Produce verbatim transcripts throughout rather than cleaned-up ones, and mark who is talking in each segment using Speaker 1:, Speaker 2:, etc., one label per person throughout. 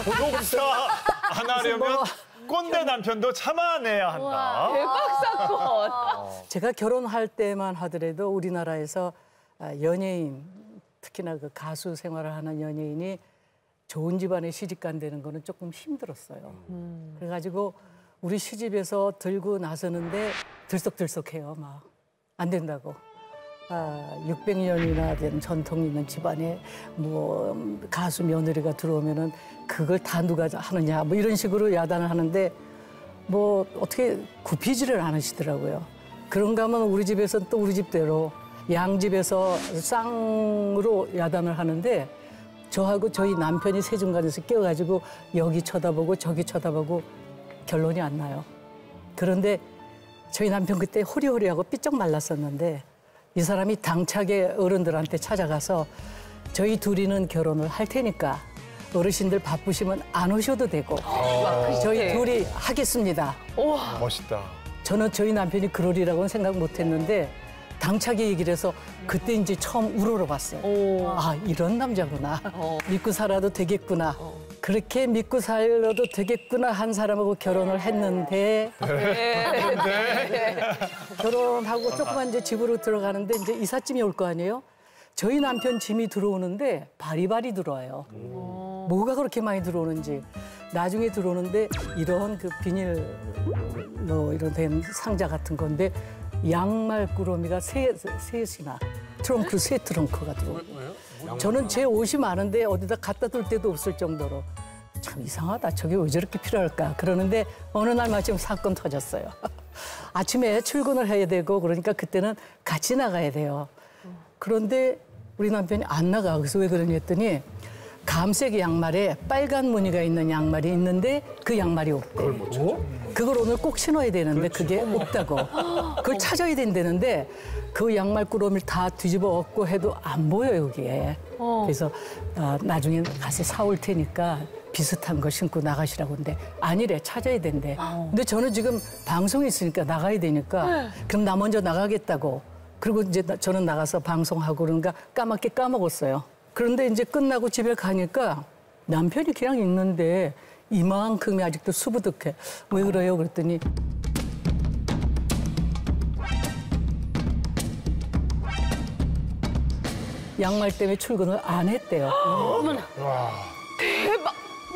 Speaker 1: 구독자 안 하려면 꼰대 남편도 참아내야 한다.
Speaker 2: 대박 사건.
Speaker 3: 제가 결혼할 때만 하더라도 우리나라에서 연예인, 특히나 그 가수 생활을 하는 연예인이 좋은 집안에 시집간다는 거는 조금 힘들었어요. 음. 그래가지고 우리 시집에서 들고 나서는데 들썩들썩해요, 막. 안 된다고. 아, 육백 년이나 된 전통 있는 집안에 뭐 가수 며느리가 들어오면은 그걸 다 누가 하느냐, 뭐 이런 식으로 야단을 하는데 뭐 어떻게 굽히지를 않으시더라고요. 그런가 하면 우리 집에서는 또 우리 집대로 양집에서 쌍으로 야단을 하는데 저하고 저희 남편이 세중간에서 끼어가지고 여기 쳐다보고 저기 쳐다보고 결론이 안 나요. 그런데 저희 남편 그때 호리호리하고 삐쩍 말랐었는데 이 사람이 당차게 어른들한테 찾아가서 저희 둘이는 결혼을 할 테니까 어르신들 바쁘시면 안 오셔도 되고
Speaker 2: 와,
Speaker 3: 저희 둘이 하겠습니다.
Speaker 2: 우와.
Speaker 1: 멋있다.
Speaker 3: 저는 저희 남편이 그러리라고는 생각 못했는데 당차게 얘기를 해서 그때 이제 처음 우러러봤어요.
Speaker 2: 오.
Speaker 3: 아, 이런 남자구나.
Speaker 2: 어.
Speaker 3: 믿고 살아도 되겠구나.
Speaker 2: 어.
Speaker 3: 그렇게 믿고 살아도 되겠구나 한 사람하고 결혼을 했는데
Speaker 2: 네.
Speaker 3: 결혼하고 조그만 이제 집으로 들어가는데 이제 이삿짐이 올 거 아니에요? 저희 남편 짐이 들어오는데 바리바리 들어와요. 오. 뭐가 그렇게 많이 들어오는지. 나중에 들어오는데 이런 그 비닐로 이런 된 상자 같은 건데 양말 꾸러미가 세, 셋이나 트렁크, 세 트렁크가 들어오고. 저는 제 옷이 많은데 어디다 갖다 둘 데도 없을 정도로 참 이상하다. 저게 왜 저렇게 필요할까? 그러는데 어느 날 마침 사건 터졌어요. 아침에 출근을 해야 되고 그러니까 그때는 같이 나가야 돼요. 그런데 우리 남편이 안 나가. 그래서 왜 그러니 했더니 감색 양말에 빨간 무늬가 있는 양말이 있는데 그 양말이 없대. 그걸 못 찾아. 그걸 오늘 꼭 신어야 되는데 그렇지. 그게 없다고. 그걸 찾아야 된다는데 그 양말 꾸러미를 다 뒤집어 엎고 해도 안 보여 여기에. 어. 그래서 어, 나중에 가서 사올 테니까 비슷한 거 신고 나가시라고 하는데 아니래. 찾아야 된대. 어. 근데 저는 지금 방송이 있으니까 나가야 되니까 네. 그럼 나 먼저 나가겠다고. 그리고 이제 저는 나가서 방송하고 그러니까 까맣게 까먹었어요. 그런데 이제 끝나고 집에 가니까 남편이 그냥 있는데 이만큼이 아직도 수부득해. 왜 그래요? 그랬더니 양말 때문에 출근을 안 했대요.
Speaker 2: 어머나. 대박.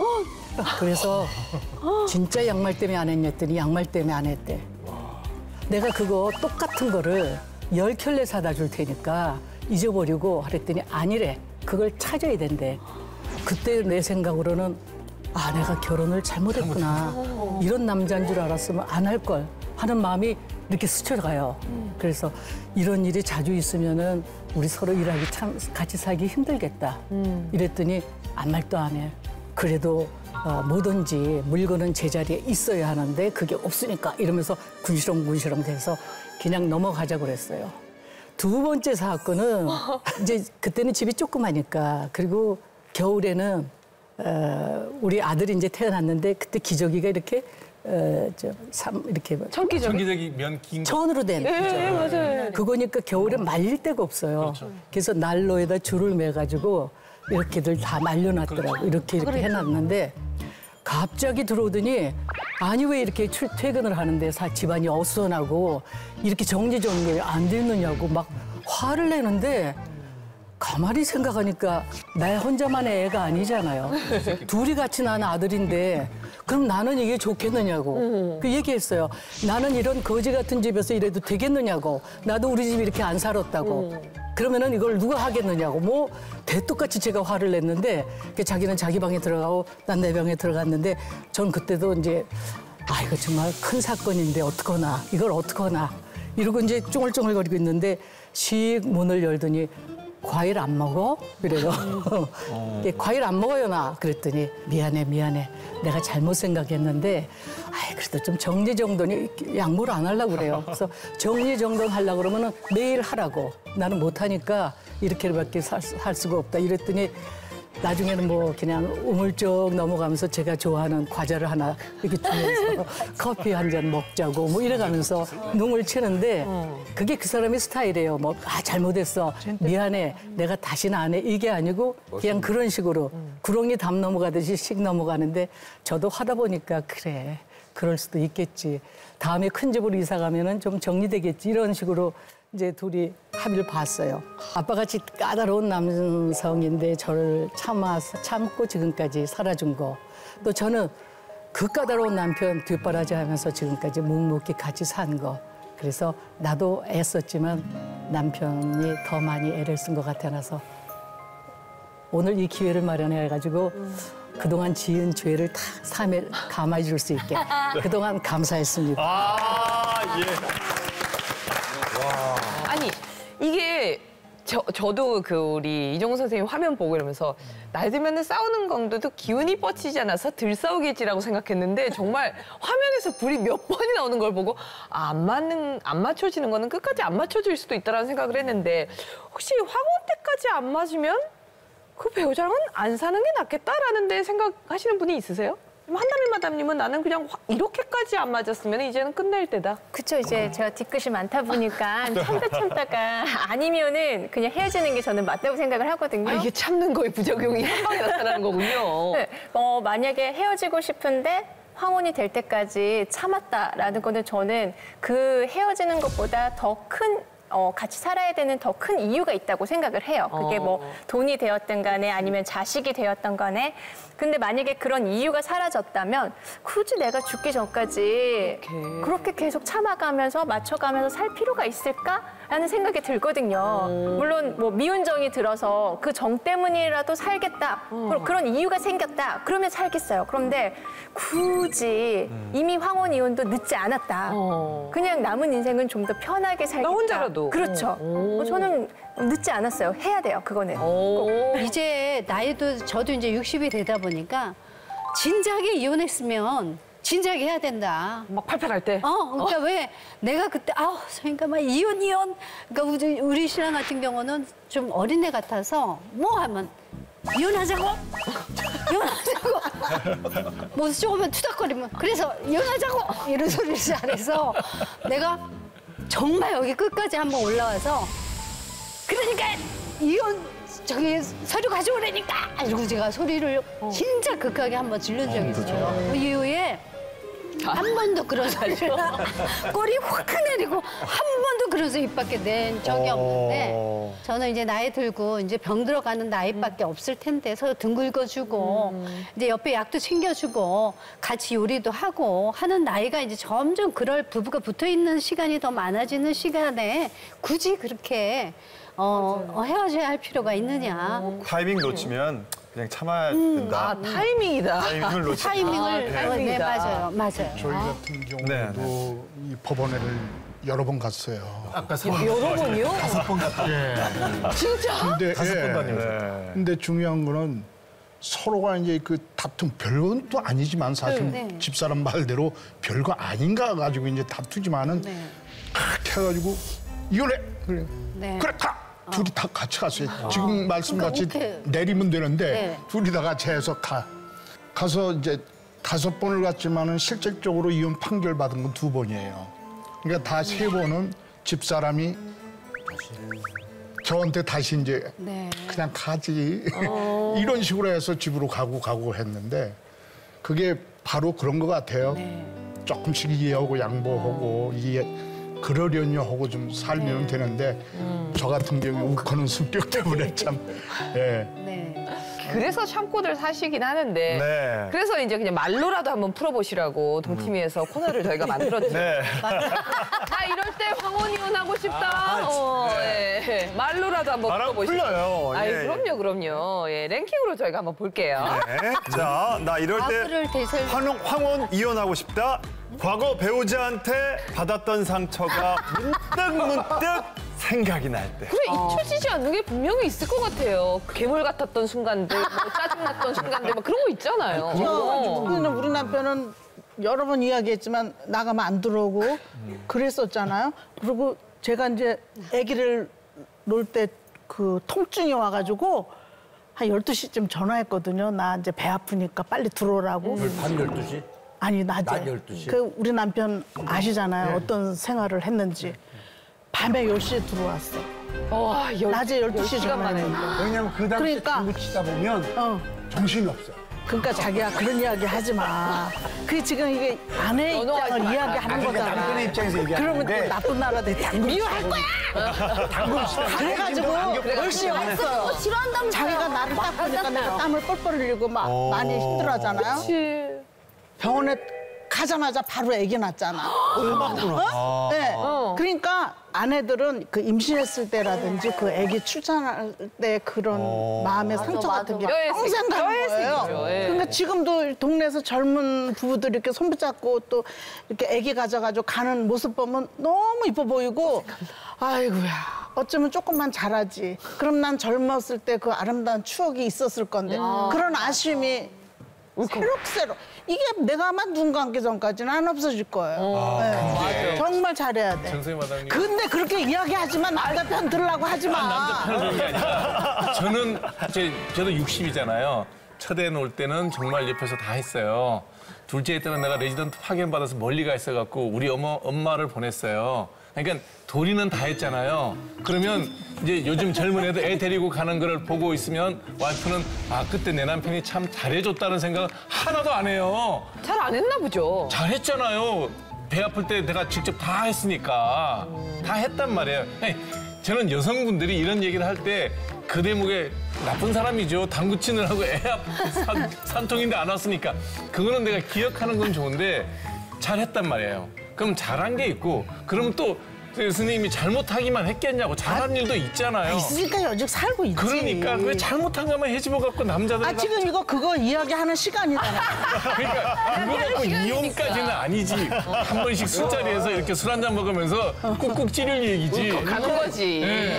Speaker 3: 그래서 진짜 양말 때문에 안 했냐 했더니 양말 때문에 안 했대. 내가 그거 똑같은 거를 열 켤레 사다 줄 테니까 잊어버리고 하랬더니 아니래. 그걸 찾아야 된대. 그때 내 생각으로는 아, 내가 결혼을 잘못했구나. 이런 남자인 줄 알았으면 안 할 걸 하는 마음이 이렇게 스쳐가요. 그래서 이런 일이 자주 있으면은 우리 서로 일하기 참 같이 살기 힘들겠다. 이랬더니 아무 말도 안 해. 그래도 어, 뭐든지 물건은 제자리에 있어야 하는데 그게 없으니까 이러면서 군시렁군시렁 돼서 그냥 넘어가자고 그랬어요. 두 번째 사건은 이제 그때는 집이 조그마니까 그리고 겨울에는 어, 우리 아들이 이제 태어났는데 그때 기저귀가 이렇게 어, 저, 삼, 이렇게
Speaker 2: 청기저귀
Speaker 1: 청기저귀 면 긴 거.
Speaker 3: 천으로 된.
Speaker 2: 예, 예, 맞아요.
Speaker 3: 그거니까 겨울에 말릴 데가 없어요.
Speaker 1: 그렇죠.
Speaker 3: 그래서 난로에다 줄을 매가지고 이렇게들 다 말려놨더라고.
Speaker 1: 그렇죠.
Speaker 3: 이렇게 이렇게
Speaker 2: 그렇죠.
Speaker 3: 해놨는데 갑자기 들어오더니 아니 왜 이렇게 출퇴근을 하는데 사 집안이 어수선하고 이렇게 정리정돈이 안 됐느냐고 막 화를 내는데 가만히 생각하니까 나 혼자만의 애가 아니잖아요. 둘이 같이 낳은 아들인데 그럼 나는 이게 좋겠느냐고 그 얘기했어요. 나는 이런 거지 같은 집에서 이래도 되겠느냐고. 나도 우리 집 이렇게 안 살았다고. 그러면은 이걸 누가 하겠느냐고. 뭐 대똑같이 제가 화를 냈는데 자기는 자기 방에 들어가고 난 내 방에 들어갔는데 전 그때도 이제 아 이거 정말 큰 사건인데 어떡하나 이걸 어떡하나 이러고 이제 쫑얼쫑얼거리고 있는데 씩 문을 열더니 과일 안 먹어? 그래요. 어. 과일 안 먹어요, 나. 그랬더니 미안해, 미안해. 내가 잘못 생각했는데 아이, 그래도 좀 정리정돈이 양보를 안 하려고 그래요. 그래서 정리정돈 하려고 그러면은 매일 하라고. 나는 못하니까 이렇게밖에 살, 살 수가 없다. 이랬더니 나중에는 뭐 그냥 우물쩍 넘어가면서 제가 좋아하는 과자를 하나 이렇게 주면서 커피 한 잔 먹자고 뭐 이래가면서 눈을 치는데 그게 그 사람의 스타일이에요. 뭐 아 잘못했어 미안해 내가 다시는 안 해 이게 아니고 그냥 그런 식으로 구렁이 담 넘어가듯이 씩 넘어가는데 저도 하다 보니까 그래 그럴 수도 있겠지. 다음에 큰 집으로 이사 가면은 좀 정리되겠지 이런 식으로 이제 둘이 합의를 봤어요. 아빠같이 까다로운 남성인데 저를 참아서 참고 지금까지 살아준 거. 또 저는 그 까다로운 남편 뒷바라지 하면서 지금까지 묵묵히 같이 산 거. 그래서 나도 애썼지만 남편이 더 많이 애를 쓴 것 같아서 오늘 이 기회를 마련해가지고 그동안 지은 죄를 다 삼에 감아줄 수 있게 그동안 감사했습니다.
Speaker 1: 아, 예.
Speaker 2: 아니 이게 저, 저도 그 우리 이종호 선생님 화면 보고 이러면서 나이 들면 싸우는 정도도 기운이 뻗치지 않아서 들 싸우겠지라고 생각했는데 정말 화면에서 불이 몇 번이 나오는 걸 보고 아, 안 맞는 안 맞춰지는 거는 끝까지 안 맞춰질 수도 있다라는 생각을 했는데 혹시 황혼 때까지 안 맞으면 그 배우자랑은 안 사는 게 낫겠다라는 데 생각하시는 분이 있으세요? 한나를 마담님은 나는 그냥 이렇게까지 안 맞았으면 이제는 끝낼 때다.
Speaker 4: 그쵸, 이제 제가 뒤끝이 많다 보니까 참다 참다가 아니면은 그냥 헤어지는 게 저는 맞다고 생각을 하거든요.
Speaker 2: 아, 이게 참는 거에 부작용이 한 방에 나타나는 거군요.
Speaker 4: 네, 어, 만약에 헤어지고 싶은데 황혼이 될 때까지 참았다라는 거는 저는 그 헤어지는 것보다 더 큰 어, 같이 살아야 되는 더 큰 이유가 있다고 생각을 해요. 그게 뭐 돈이 되었든 간에 아니면 자식이 되었든 간에. 근데 만약에 그런 이유가 사라졌다면 굳이 내가 죽기 전까지
Speaker 2: 오케이.
Speaker 4: 그렇게 계속 참아가면서 맞춰가면서 살 필요가 있을까라는 생각이 들거든요. 물론 뭐 미운정이 들어서 그 정 때문이라도 살겠다. 그런 이유가 생겼다. 그러면 살겠어요. 그런데 굳이 이미 황혼 이혼도 늦지 않았다.
Speaker 2: 어.
Speaker 4: 그냥 남은 인생은 좀 더 편하게 살겠다.
Speaker 2: 나 혼자라도.
Speaker 4: 그렇죠. 어, 저는 늦지 않았어요. 해야 돼요. 그거는.
Speaker 2: 오.
Speaker 5: 이제 나이도 저도 이제 육십이 되다 보니까 진작에 이혼했으면 진작에 해야 된다.
Speaker 2: 막 팔팔할 때.
Speaker 5: 어, 그러니까 왜 내가 그때 아우, 그러니까 막 이혼 이혼. 그러니까 우리, 우리 신랑 같은 경우는 좀 어린애 같아서 뭐 하면 이혼하자고, 이혼하자고. 뭐 조금만 투닥거리면 그래서 이혼하자고 이런 소리를 잘해서 내가 정말 여기 끝까지 한번 올라와서 그러니까 이혼 저기 서류 가져오라니까 이러고 제가 소리를 진짜 극하게 한번 질른 적이 있어요. 그 이후에 한 번도 그런 소리를 꼬리 확 내리고 한 번도 그런 소리 입 밖에 낸 적이 없는데 저는 이제 나이 들고 이제 병 들어가는 나이밖에 없을 텐데 서로 등 긁어주고 이제 옆에 약도 챙겨주고 같이 요리도 하고 하는 나이가 이제 점점 그럴 부부가 붙어 있는 시간이 더 많아지는 시간에 굳이 그렇게 어, 어, 헤어져야 할 필요가 있느냐.
Speaker 1: 타이밍 놓치면 그냥 참아야 된다.
Speaker 2: 아, 타이밍이다.
Speaker 1: 타이밍을 놓치면.
Speaker 5: 타이밍을
Speaker 2: 아,
Speaker 5: 네,
Speaker 2: 타이밍이다.
Speaker 5: 맞아요, 맞아요.
Speaker 6: 저희 같은 경우도
Speaker 1: 네,
Speaker 6: 이 법원에를 여러 번 갔어요.
Speaker 1: 아까
Speaker 2: 여러 번이요?
Speaker 6: 예.
Speaker 2: 진짜?
Speaker 6: 근데
Speaker 1: 다섯 번
Speaker 6: 예.
Speaker 1: 다녀오셨어요.
Speaker 6: 근데 중요한 거는 서로가 이제 그 다툼 별건 또 아니지만 사실
Speaker 5: 네.
Speaker 6: 집사람 말대로 별거 아닌가 가지고 이제 다투지만은
Speaker 5: 네.
Speaker 6: 탁 해가지고 이혼해 그래
Speaker 5: 네.
Speaker 6: 그래 다 둘이 다 같이 갔어요. 지금 말씀같이
Speaker 5: 그러니까
Speaker 6: 내리면 되는데
Speaker 5: 네.
Speaker 6: 둘이 다 같이 해서 가 가서 이제 다섯 번을 갔지만은 실질적으로 이혼 판결 받은 건 두 번이에요. 그러니까 다 세 번은 집사람이 저한테 다시 이제
Speaker 5: 네.
Speaker 6: 그냥 가지 이런 식으로 해서 집으로 가고 가고 했는데 그게 바로 그런 것 같아요. 조금씩 이해하고 양보하고 이해 그러려니 하고 좀 살면 되는데 저 같은 경우에 욱하는 성격 때문에 참 예.
Speaker 5: 네.
Speaker 2: 그래서 참고들 사시긴 하는데
Speaker 1: 네.
Speaker 2: 그래서 이제 그냥 말로라도 한번 풀어보시라고 동티미에서 코너를 저희가 만들었죠.
Speaker 1: 네.
Speaker 2: 나 이럴 때 황혼 이혼하고 싶다. 어, 예. 말로라도 한번
Speaker 1: 말하면
Speaker 2: 풀어보시죠.
Speaker 1: 풀려요.
Speaker 2: 아이,
Speaker 1: 예.
Speaker 2: 그럼요, 그럼요. 예, 랭킹으로 저희가 한번 볼게요.
Speaker 1: 네. 자, 나 이럴 때
Speaker 5: 과거를 되살려.
Speaker 1: 황혼, 황혼 이혼하고 싶다. 과거 배우자한테 받았던 상처가 문득 문득 생각이 날 때.
Speaker 2: 그래, 잊혀지지 않는 게 분명히 있을 것 같아요. 괴물 같았던 순간들, 뭐 짜증났던 순간들, 막 그런 거 있잖아요. 어.
Speaker 7: 우리는 우리 남편은 여러 번 이야기했지만 나가면 안 들어오고 그랬었잖아요. 그리고 제가 이제 아기를 놓을 때 그 통증이 와가지고 한 열두 시쯤 전화했거든요. 나 이제 배 아프니까 빨리 들어오라고.
Speaker 8: 밤 열두 시?
Speaker 7: 아니, 낮에.
Speaker 8: 낮 열두 시?
Speaker 7: 그 우리 남편 아시잖아요. 어떤 생활을 했는지. 밤에 열 시에 들어왔어.
Speaker 2: 와, 열,
Speaker 7: 낮에 열두 시
Speaker 2: 시간 만에.
Speaker 7: 전화했는데.
Speaker 6: 왜냐면 그 당시에
Speaker 7: 그러니까.
Speaker 6: 당구 치다 보면
Speaker 7: 어.
Speaker 6: 정신이 없어요.
Speaker 7: 그러니까 자기야 그런 이야기 하지 마. 그게 지금 이게 아내의
Speaker 2: 연호하지
Speaker 7: 입장을
Speaker 2: 마.
Speaker 7: 이야기하는
Speaker 6: 그러니까
Speaker 7: 거잖아.
Speaker 6: 남편의 입장에서
Speaker 7: 그러면
Speaker 6: 얘기하는데
Speaker 7: 또 나쁜 나라들 당구 미워할 거야.
Speaker 6: 당구 치다
Speaker 7: 그래가지고 열 시에 왔어요.
Speaker 5: 싫어한다면서요.
Speaker 7: 자기가 나를 딱 보니까 내가 땀을 뻘뻘 흘리고 막
Speaker 1: 어.
Speaker 7: 많이 힘들어하잖아요.
Speaker 2: 그치.
Speaker 7: 병원에 가자마자 바로 아기 낳았잖아. 어? 네. 그러니까 아내들은 그 임신했을 때라든지 그 아기 출산할 때 그런 마음의 상처
Speaker 5: 맞아,
Speaker 7: 같은 게
Speaker 2: 맞아.
Speaker 7: 평생 가는
Speaker 2: 뼈에색이죠.
Speaker 7: 거예요.
Speaker 2: 예.
Speaker 7: 그러니까 지금도 동네에서 젊은 부부들이 이렇게 손붙잡고 또 이렇게 아기 가져가지고 가는 모습 보면 너무 이뻐 보이고 아이고야. 어쩌면 조금만 잘하지. 그럼 난 젊었을 때 그 아름다운 추억이 있었을 건데 그런 아쉬움이 새록새록 이게 내가 아마 눈 감기 전까지는 안 없어질 거예요. 네. 정말 잘해야 돼.
Speaker 9: 정선희 마담님.
Speaker 7: 근데 그렇게 이야기하지만 남편 들으려고 하지 마.
Speaker 9: 남자 편을 그런 게 아니라 저는 제, 저도 육십이잖아요. 첫 애 놓을 때는 정말 옆에서 다 했어요. 둘째 애 때는 내가 레지던트 파견 받아서 멀리 가 있어갖고 우리 어머 엄마를 보냈어요. 그러니까 도리는 다 했잖아요. 그러면 이제 요즘 젊은 애들 애 데리고 가는 거를 보고 있으면 와이프는 아 그때 내 남편이 참 잘해줬다는 생각은 하나도 안 해요.
Speaker 2: 잘 안 했나 보죠.
Speaker 9: 잘했잖아요. 배 아플 때 내가 직접 다 했으니까. 다 했단 말이에요. 아니, 저는 여성분들이 이런 얘기를 할 때 그 대목에 나쁜 사람이죠. 당구 치느라고 애 아프고 산, 산통인데 안 왔으니까. 그거는 내가 기억하는 건 좋은데 잘했단 말이에요. 그럼 잘한 게 있고 그러면 또 선생님이 잘못하기만 했겠냐고. 잘한 일도 있잖아요.
Speaker 7: 있으니까 여직 살고 있지.
Speaker 9: 그러니까 왜 잘못한 것만 해집어갖고 남자들
Speaker 7: 아 지금 이거 그거 이야기하는 시간이잖아.
Speaker 9: 그러니까 그거 갖고 이혼까지는 아니지. 한 번씩 술자리에서 이렇게 술 한잔 먹으면서 꾹꾹 찌를 얘기지.
Speaker 2: 가는 거지.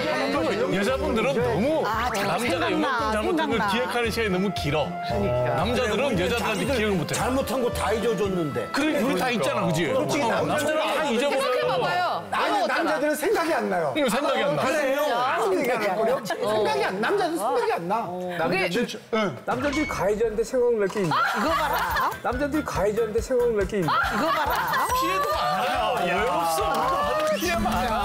Speaker 9: 네. 여자분들은 너무
Speaker 7: 아, 잘
Speaker 9: 남자가
Speaker 7: 생각나,
Speaker 9: 이만큼 잘못한 걸
Speaker 7: 생각나.
Speaker 9: 기억하는 시간이 너무 길어. 남자들은 여자들한테 기억을 못해.
Speaker 8: 잘못한 거 다 잊어줬는데.
Speaker 9: 그래, 그거 다 있잖아, 그지?
Speaker 6: 솔직히
Speaker 9: 어,
Speaker 6: 남자들은
Speaker 9: 남자들은 다 잊어버려.
Speaker 2: 생각해봐봐요.
Speaker 6: 아니 남자들은 생각이 안 나요.
Speaker 9: 이거 생각이 안 나.
Speaker 6: 그래요. 아무 얘기 안 할 거려. 생각이 안 남자는 생각이 안 나.
Speaker 1: 남자들
Speaker 10: 남자들이 가해자한테 생각날 게 있나?
Speaker 7: 이거 봐라.
Speaker 10: 남자들이 가해자한테 생각날 게 있나?
Speaker 7: 이거 봐라.
Speaker 9: 피해도 많아요. 왜 없어? 피해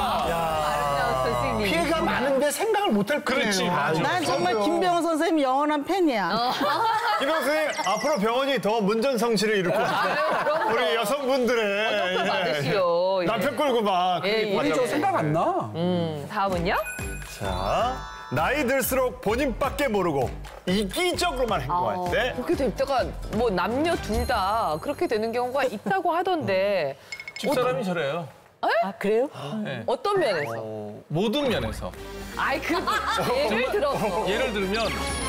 Speaker 9: 많아.
Speaker 2: 선생님.
Speaker 6: 피해가 많은데 생각을 못 할 거예요.
Speaker 9: 그렇지, 맞아.
Speaker 7: 난 정말 김병호 선생님 영원한 팬이야.
Speaker 1: 김영 선생님 앞으로 병원이 더 문전성시를 일으키고
Speaker 2: 그럼요.
Speaker 1: 우리 여성분들의
Speaker 2: 어떻게
Speaker 1: 예.
Speaker 2: 받으시오.
Speaker 1: 남편 끌고 막
Speaker 2: 예, 예.
Speaker 10: 우리 저 생각 안 나.
Speaker 2: 다음은요?
Speaker 1: 자, 나이 들수록 본인밖에 모르고 이기적으로만 행동할 때
Speaker 2: 그렇게 될 때가 뭐 남녀 둘 다 그렇게 되는 경우가 있다고 하던데
Speaker 9: 집사람이 저래요.
Speaker 3: 아 그래요?
Speaker 2: 어떤 면에서?
Speaker 9: 어, 모든 면에서.
Speaker 2: 아이 그 예를 들어서
Speaker 9: 예를 들면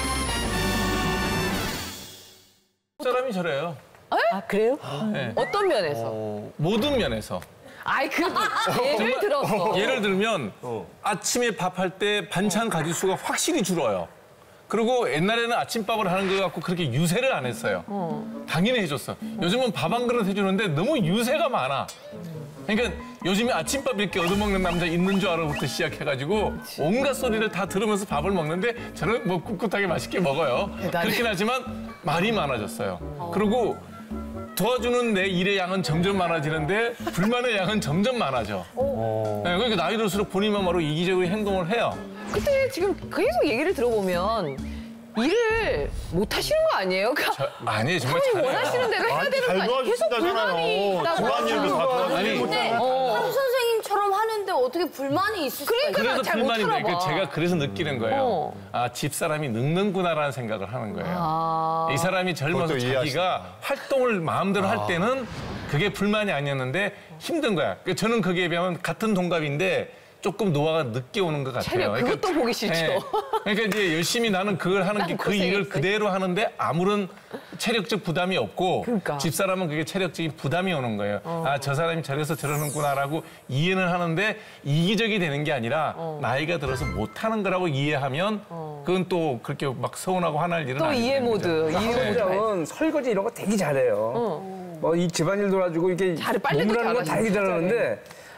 Speaker 9: 집사람이 저래요.
Speaker 3: 아 그래요?
Speaker 9: 네.
Speaker 2: 어떤 면에서?
Speaker 9: 어, 모든 면에서.
Speaker 2: 아이 그 예를 들어서
Speaker 9: 예를 들면 아침에 밥할 때 반찬 가짓수가 확실히 줄어요. 그리고 옛날에는 아침밥을 하는 거 갖고 그렇게 유세를 안 했어요. 당연히 해줬어. 요즘은 밥 한 그릇 해주는데 너무 유세가 많아. 그러니까 요즘에 아침밥 이렇게 얻어먹는 남자 있는 줄 알아부터 시작해가지고 온갖 소리를 다 들으면서 밥을 먹는데 저는 뭐 꿋꿋하게 맛있게 먹어요. 그렇긴 하지만 말이 많아졌어요. 그리고 도와주는 내 일의 양은 점점 많아지는데 불만의 양은 점점 많아져. 네, 그러니까 나이 들수록 본인만 바로 이기적으로 행동을 해요.
Speaker 2: 그때 지금 계속 얘기를 들어보면 일을 못 하시는 거 아니에요? 그러니까
Speaker 9: 저, 아니에요, 정말
Speaker 2: 본인이
Speaker 9: 잘해요.
Speaker 2: 원하시는 대로 해야
Speaker 1: 아니,
Speaker 2: 되는 거
Speaker 1: 잘
Speaker 2: 아니에요? 계속 불만이
Speaker 1: 도와주신다잖아요.
Speaker 2: 있다고
Speaker 1: 집안일도 다 도와주시고.
Speaker 9: 아니,
Speaker 5: 근데 한 선생님처럼 하는데 어떻게 불만이 있을 수가 있어요?
Speaker 2: 그러니까
Speaker 9: 그래서
Speaker 2: 잘 못
Speaker 9: 불만인데
Speaker 2: 들어봐.
Speaker 9: 그 제가 그래서 느끼는 거예요.
Speaker 2: 어.
Speaker 9: 아, 집사람이 늙는구나라는 생각을 하는 거예요.
Speaker 2: 아.
Speaker 9: 이 사람이 젊어서
Speaker 1: 그것도
Speaker 9: 자기가
Speaker 1: 이해하시다.
Speaker 9: 활동을 마음대로 할 때는 그게 불만이 아니었는데 힘든 거야. 그러니까 저는 거기에 비하면 같은 동갑인데 조금 노화가 늦게 오는 것 같아요.
Speaker 2: 체력, 그것도 보기 싫죠.
Speaker 9: 네. 그러니까 이제 열심히 나는 그걸 하는 게 그 일을
Speaker 2: 고생했어요.
Speaker 9: 그대로 하는데 아무런 체력적 부담이 없고
Speaker 2: 그러니까.
Speaker 9: 집사람은 그게 체력적인 부담이 오는 거예요. 아, 저 사람이 저래서 저러는구나라고 이해는 하는데 이기적이 되는 게 아니라 나이가 들어서 못하는 거라고 이해하면 그건 또 그렇게 막 서운하고 화날 일은
Speaker 2: 또
Speaker 9: 아니죠.
Speaker 2: 이해 모드, 이해 모드.
Speaker 10: 한국장은 설거지 이런 거 되게 잘해요. 뭐 이 집안일 도와주고 이게
Speaker 2: 잘- 빨래도
Speaker 10: 몸이라는 거
Speaker 2: 잘하시고,
Speaker 10: 되게 잘하는데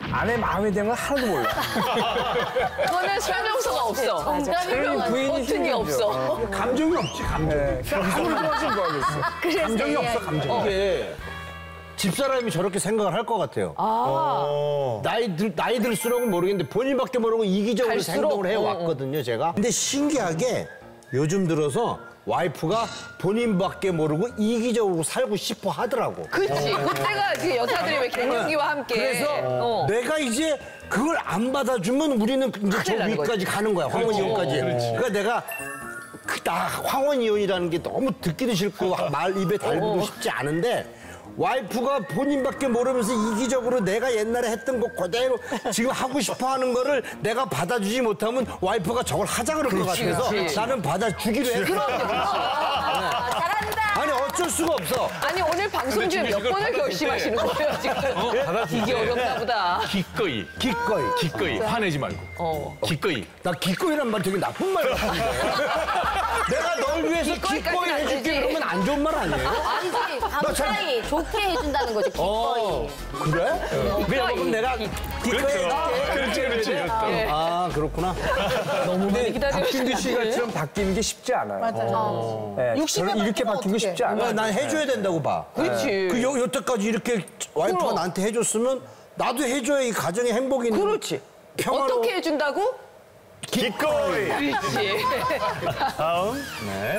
Speaker 10: 아내 마음에 드는 건 하나도 몰라.
Speaker 2: 그거는 설명서가 없어.
Speaker 10: 그러니 부인이
Speaker 2: 버튼이
Speaker 10: 힘들죠.
Speaker 2: 없어.
Speaker 8: 감정이 없지, 감정.
Speaker 10: 네. 아무리 좋아하시는 거 알겠어.
Speaker 8: 감정이 없어, 감정. 이게 집사람이 저렇게 생각을 할 것 같아요. 어. 나이 들, 나이 들수록은 모르겠는데 본인밖에 모르고 이기적으로
Speaker 2: 갈수록,
Speaker 8: 행동을 해왔거든요, 제가. 근데 신기하게 요즘 들어서 와이프가 본인밖에 모르고 이기적으로 살고 싶어 하더라고.
Speaker 2: 그치. 그때가 그 여자들이 왜 갱년기와 함께.
Speaker 8: 그래서
Speaker 2: 어.
Speaker 8: 내가 이제 그걸 안 받아주면 우리는 이제 저
Speaker 2: 큰일 나는
Speaker 8: 위까지
Speaker 2: 거지.
Speaker 8: 가는 거야, 황혼이혼까지.
Speaker 9: 그렇지.
Speaker 8: 그러니까 내가 그, 나 황혼이혼이라는 게 너무 듣기도 싫고 말 입에 달기도 싶지 않은데 와이프가 본인밖에 모르면서 이기적으로 내가 옛날에 했던 거 그대로 지금 하고 싶어 하는 거를 내가 받아주지 못하면 와이프가 저걸 하자 그럴 것 같아서
Speaker 2: 그렇지.
Speaker 8: 나는 받아주기로 했어.
Speaker 5: 잘한다.
Speaker 8: 아니 어쩔 수가 없어.
Speaker 2: 아니 오늘 방송 중에 몇 번을 결심하시는 거예요 지금?
Speaker 9: 받아줄
Speaker 2: 이게
Speaker 9: 때
Speaker 2: 어렵나 보다.
Speaker 9: 기꺼이,
Speaker 8: 기꺼이.
Speaker 9: 기꺼이, 화내지 말고.
Speaker 2: 어.
Speaker 9: 기꺼이.
Speaker 8: 나 기꺼이란 말 되게 나쁜 말 같은데. 내가 널 위해서
Speaker 2: 기꺼이까지는
Speaker 8: 기꺼이
Speaker 2: 안
Speaker 8: 해줄게
Speaker 2: 되지.
Speaker 8: 그러면 안 좋은 말 아니에요?
Speaker 5: 아니지. 감사히 좋게 해준다는 거지. 기꺼이.
Speaker 8: 어, 그래? 그래, 그럼 내가 기꺼이 해줄게.
Speaker 9: 그렇지, 그렇지.
Speaker 8: 아, 그렇구나.
Speaker 2: 너무 많이
Speaker 10: 박진두
Speaker 2: 기다려주시네.
Speaker 10: 씨가처럼 바뀌는 게 쉽지 않아요.
Speaker 7: 맞아요.
Speaker 10: 네,
Speaker 7: 육십에
Speaker 10: 저는 이렇게
Speaker 7: 바뀌면
Speaker 10: 바뀌고 싶지
Speaker 7: 어떡해.
Speaker 10: 않아요.
Speaker 8: 난 해줘야 된다고 봐.
Speaker 2: 그렇지.
Speaker 8: 그 여, 여태까지 이렇게 와이프가
Speaker 2: 그럼.
Speaker 8: 나한테 해줬으면 나도 해줘야 이 가정의 행복이 있는.
Speaker 2: 그렇지.
Speaker 8: 평화로.
Speaker 2: 어떻게 해준다고?
Speaker 1: 기꺼이.
Speaker 2: 그렇지.
Speaker 1: 다음. 네.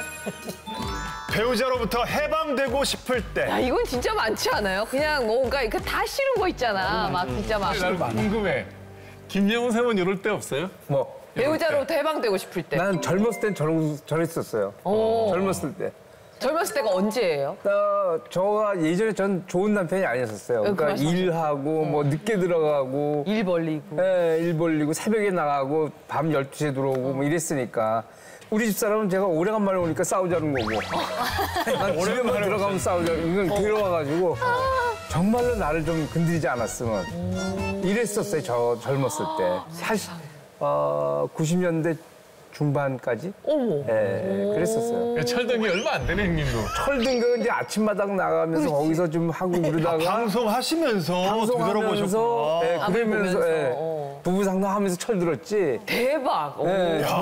Speaker 1: 배우자로부터 해방되고 싶을 때.
Speaker 2: 야 이건 진짜 많지 않아요? 그냥 뭔가 이렇게 다 싫은 거 있잖아. 막 진짜 막
Speaker 9: 나는 궁금해. 김영훈 쌤은 이럴 때 없어요?
Speaker 10: 뭐
Speaker 2: 배우자로부터 해방되고 싶을 때.
Speaker 10: 난 젊었을 땐 저러, 저랬었어요.
Speaker 2: 오.
Speaker 10: 젊었을 때.
Speaker 2: 젊었을 때가 언제예요?
Speaker 10: 나, 저가 예전에 전 좋은 남편이 아니었었어요. 그러니까
Speaker 2: 그래서?
Speaker 10: 일하고 뭐 늦게 들어가고
Speaker 2: 일 벌리고.
Speaker 10: 예, 일 벌리고 새벽에 나가고 밤 열두 시에 들어오고 뭐 이랬으니까 우리 집사람은 제가 오래간만에 오니까 싸우자는 거고 난 집에만 들어가면 싸우자는 이건 괴로워가지고 정말로 나를 좀 건드리지 않았으면 이랬었어요. 저 젊었을 때. 사실 어, 구십 년대 중반까지
Speaker 2: 어머.
Speaker 10: 예, 그랬었어요.
Speaker 9: 철등이 얼마 안 되네, 형님도.
Speaker 10: 철든 거 이제 아침마당 나가면서 거기서 좀 하고 그러다가
Speaker 1: 방송하시면서
Speaker 10: 방송하면서
Speaker 1: 되돌아보셨구나.
Speaker 10: 예,
Speaker 2: 밥을
Speaker 10: 그러면서
Speaker 2: 보면서,
Speaker 10: 예,
Speaker 2: 어.
Speaker 10: 부부 상담하면서 철들었지.
Speaker 2: 대박. 어.
Speaker 10: 예, 저는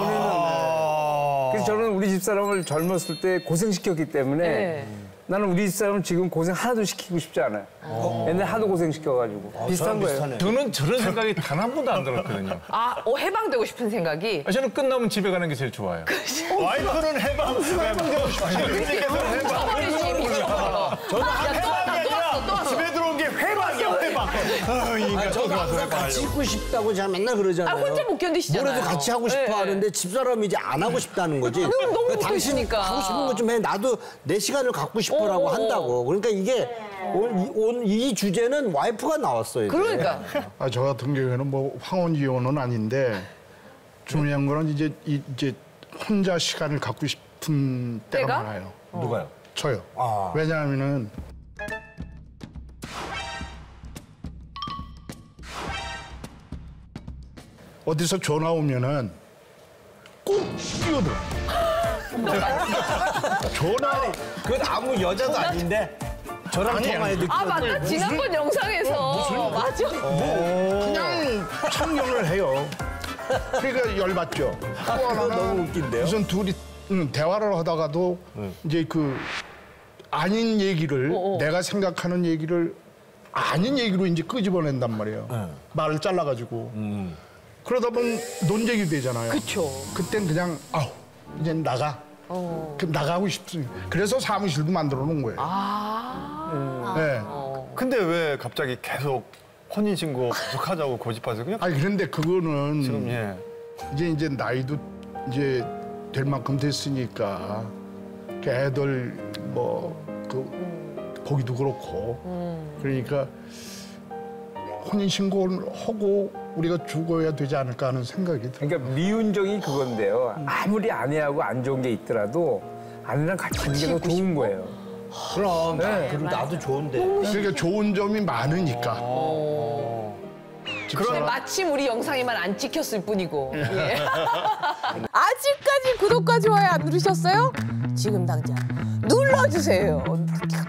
Speaker 1: 아.
Speaker 10: 그래서 저는 우리 집사람을 젊었을 때 고생시켰기 때문에
Speaker 2: 네.
Speaker 10: 나는 우리 집사람을 지금 고생 하나도 시키고 싶지 않아요. 옛날에 하도 고생시켜가지고 비슷한 거예요.
Speaker 8: 비슷하네.
Speaker 9: 저는 저런 생각이 단 한 번도 안 들었거든요.
Speaker 2: 아, 어, 해방되고 싶은 생각이.
Speaker 9: 아, 저는 끝나면 집에 가는 게 제일 좋아요.
Speaker 1: 와이프는 해방, 해방되고 싶지. 형님께서는 해방.
Speaker 2: 쳐버리지, 미쳐버려.
Speaker 1: 저는
Speaker 2: 야, 또 왔다, 또 왔어, 또 왔어.
Speaker 1: 집에 들어온 게 회방이야, 회방. 아, 이 인간 또
Speaker 8: 저도
Speaker 1: 들어와서
Speaker 8: 항상 같이
Speaker 1: 회방하려고.
Speaker 8: 있고 싶다고 제가 맨날 그러잖아요.
Speaker 2: 아, 혼자 못 견디시잖아요.
Speaker 8: 뭐래도 같이 하고 싶어
Speaker 2: 네.
Speaker 8: 하는데 집사람이 이제 안 하고 싶다는 거지.
Speaker 2: 너무
Speaker 8: 그러니까 당신
Speaker 2: 웃기시니까.
Speaker 8: 하고 싶은 거 좀 해. 나도 내 시간을 갖고 싶어라고
Speaker 2: 어, 어, 어.
Speaker 8: 한다고. 그러니까 이게 온 이 주제는 와이프가 나왔어요. 이제.
Speaker 2: 그러니까.
Speaker 6: 아, 저 같은 경우에는 뭐 황혼 이혼은 아닌데 중요한 거는 이제 이- 이제 혼자 시간을 갖고 싶은 때가
Speaker 2: 때가?
Speaker 6: 많아요.
Speaker 8: 누가요?
Speaker 6: 저요.
Speaker 8: 아.
Speaker 6: 왜냐하면은 어디서 전화 오면은 꼭 뛰어들어. 전화
Speaker 8: 그건 아무 여자도 아닌데 저랑
Speaker 6: 아니,
Speaker 8: 통화에 느끼
Speaker 2: 아, 맞다. 지난번 영상에서. 맞아.
Speaker 6: 그냥 참견을 해요. 그러니까 열받죠. 또 하나는
Speaker 8: 너무 웃긴데요?
Speaker 6: 무슨 둘이 음, 대화를 하다가도 이제 그 아닌 얘기를 내가 생각하는 얘기를 아닌 얘기로 이제 끄집어낸단 말이에요. 말을 잘라가지고. 그러다 보면 논쟁이 되잖아요.
Speaker 2: 그쵸.
Speaker 6: 그땐 그냥 아우 이제 나가. 그 나가고 싶지. 그래서 사무실도 만들어 놓은 거예요.
Speaker 2: 아.
Speaker 6: 네.
Speaker 1: 근데 왜 갑자기 계속 혼인신고 계속 하자고 고집하세요? 그냥
Speaker 6: 아니 그런데 그거는
Speaker 1: 지금, 예.
Speaker 6: 이제 이제 나이도 이제 될 만큼 됐으니까 그 애들 뭐 그 거기도 그렇고 그러니까 혼인 신고를 하고 우리가 죽어야 되지 않을까 하는 생각이 들어요.
Speaker 10: 그러니까 미운정이 그건데요. 아무리 아내하고 안 좋은 게 있더라도 아내랑 같이 있는 게 더 좋은 거예요.
Speaker 8: 그럼
Speaker 10: 네.
Speaker 8: 그리고 나도 좋은데.
Speaker 6: 그러니까 좋은 점이 많으니까.
Speaker 2: 근데 마침 우리 영상에만 안 찍혔을 뿐이고. 예. 아직까지 구독과 좋아요 안 누르셨어요? 지금 당장 눌러주세요.